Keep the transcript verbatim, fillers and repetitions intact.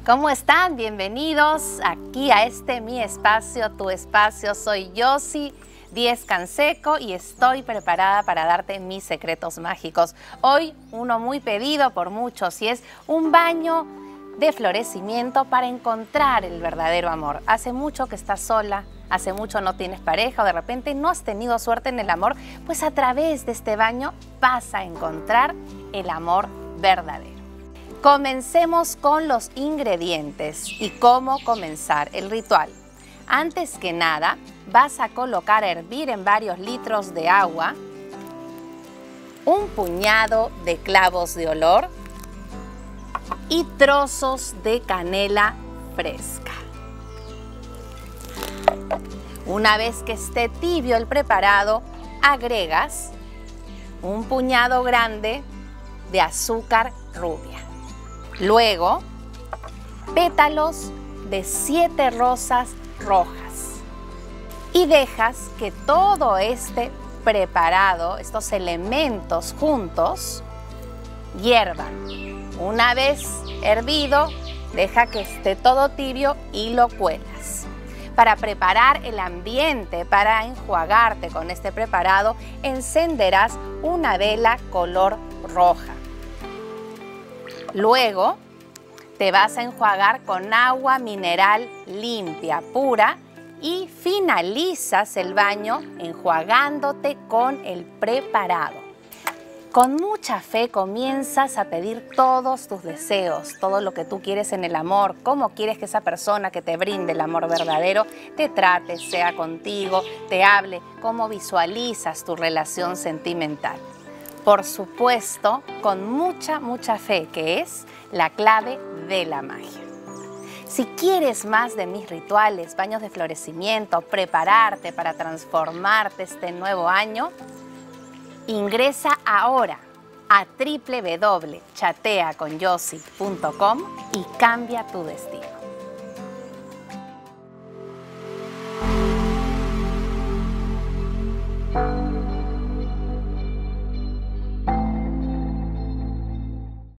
¿Cómo están? Bienvenidos aquí a este Mi Espacio, Tu Espacio. Soy Yossi Díez Canseco y estoy preparada para darte mis secretos mágicos. Hoy uno muy pedido por muchos y es un baño de florecimiento para encontrar el verdadero amor. Hace mucho que estás sola, hace mucho no tienes pareja o de repente no has tenido suerte en el amor, pues a través de este baño vas a encontrar el amor verdadero. Comencemos con los ingredientes y cómo comenzar el ritual. Antes que nada, vas a colocar a hervir en varios litros de agua un puñado de clavos de olor y trozos de canela fresca. Una vez que esté tibio el preparado, agregas un puñado grande de azúcar rubia. Luego, pétalos de siete rosas rojas. Y dejas que todo este preparado, estos elementos juntos, hiervan. Una vez hervido, deja que esté todo tibio y lo cuelas. Para preparar el ambiente, para enjuagarte con este preparado, encenderás una vela color roja. Luego, te vas a enjuagar con agua mineral limpia, pura, y finalizas el baño enjuagándote con el preparado. Con mucha fe comienzas a pedir todos tus deseos, todo lo que tú quieres en el amor, cómo quieres que esa persona que te brinde el amor verdadero te trate, sea contigo, te hable, cómo visualizas tu relación sentimental. Por supuesto, con mucha, mucha fe, que es la clave de la magia. Si quieres más de mis rituales, baños de florecimiento, prepararte para transformarte este nuevo año, ingresa ahora a w w w punto chatea con yossi punto com y cambia tu destino.